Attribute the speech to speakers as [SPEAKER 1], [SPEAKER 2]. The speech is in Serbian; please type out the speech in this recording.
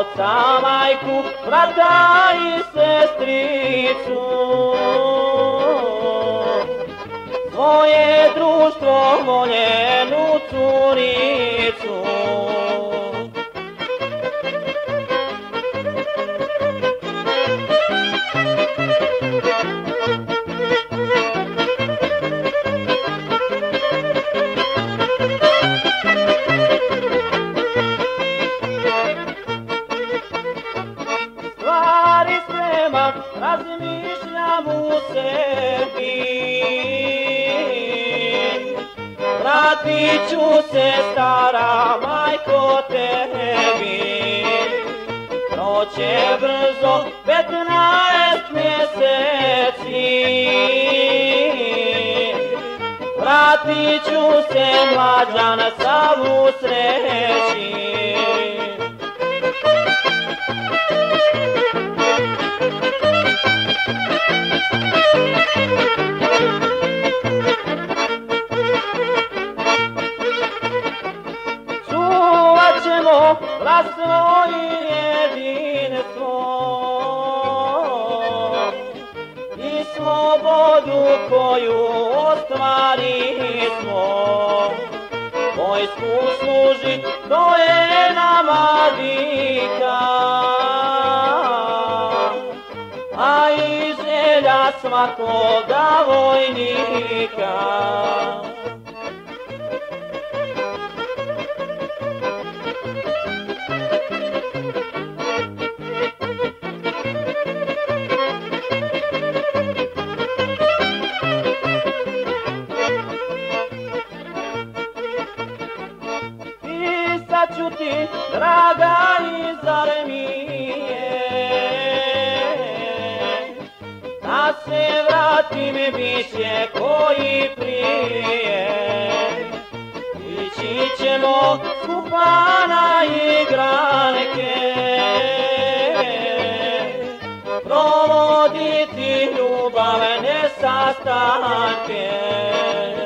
[SPEAKER 1] oca, majku, brata i sestricu. Svoje društvo, voljenu curicu. Stvari spremam, razmišljam u sebi. Vratit ću se, stara majko, tebi. Proće brzo 15 mjeseci. Vratit ću se, mlađan, sav u sreći. Čuvat ćemo glasno i jedinstvo i slobodu koju ostvarismo. Vojsku služit, to je nama vika, a i želja svakoga vojnika. Pisat ću ti, draga, iz armije, da se vratim, bit će koji prije. Ići ćemo skupa na igranke, provoditi ljubavne sastanke.